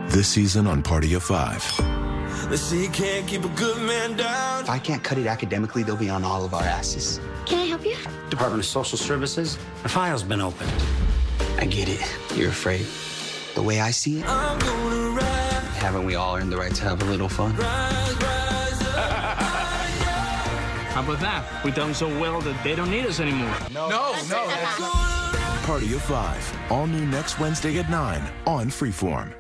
This season on Party of Five. They say you can't keep a good man down. If I can't cut it academically, they'll be on all of our asses. Can I help you? Department of Social Services. The file's been opened. I get it. You're afraid. The way I see it, I'm gonna rise, haven't we all earned the right to have a little fun? rise, rise up. How about that? We've done so well that they don't need us anymore. No. Party of Five. All new next Wednesday at 9 on Freeform.